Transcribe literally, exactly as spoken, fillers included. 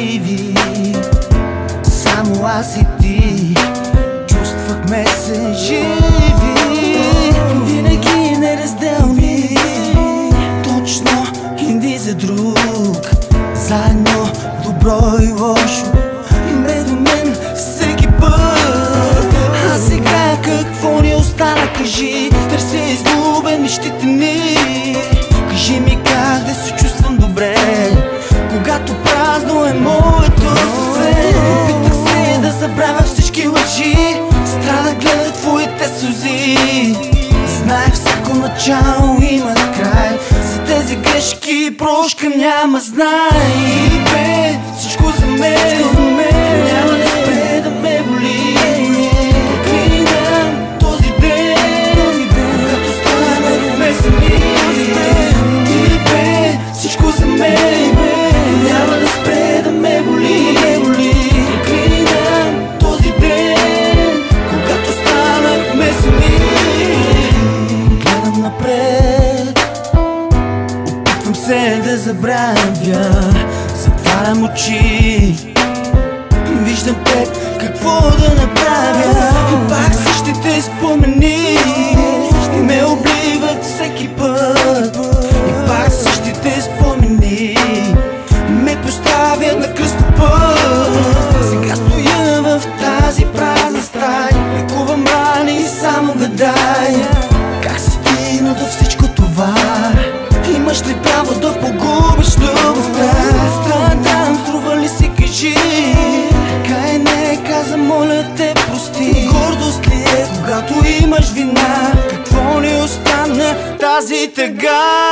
живи. Само аз и ти чувствахме се живи. Винаги неразделни, точно един за друг, заедно добро и лошо, бе до мен всеки път. А сега какво ни остана, кажи, търся изгубен мечтите ни. Кажи ми как да се чувствам добре, когато празно е моето сърце. Опитах се да забравя всички лъжи, страда гледа твоите сълзи. Знаех всяко начало има край, за тези грешки прошка няма, знай. Бе, всичко за мен, няма да спре да ме боли. Проклинам този ден, когато станахме сами. Ти бе, всичко за мен, няма да спре да ме боли. Проклинам този ден, когато станахме сами. Гледам напред, опитвам се да забравя, затварям очи, виждам теб, какво да направя. И пак същите спомени ме обливат всеки път. И пак същите спомени ме поставят на кръстопът. Сега стоя в тази празна стая, лекувам рани и само гадая как се стигна до всичко това. Имаш ли право да погубиш любовта? Страдам, струва ли си, кажи. Така е, не каза, моля те, прости. Гордост ли е, когато имаш вина? Какво ни остана тази тъга?